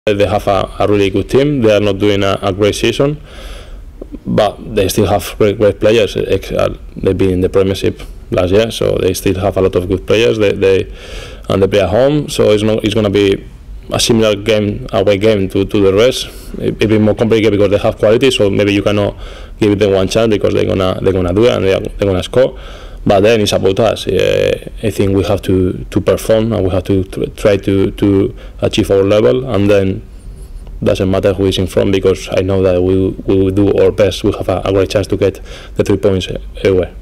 They have a really good team. They are not doing a great season, but they still have great players. They've been in the Premiership last year, so they still have a lot of good players. They play at home, so it's going to be a similar away game to the rest. It'll be more complicated because they have quality, so maybe you cannot give them one chance because they're gonna do it and they're gonna score. But then it's about us. I think we have to perform and we have to try to achieve our level, and then doesn't matter who is in front, because I know that we will do our best. We have a great chance to get the 3 points everywhere.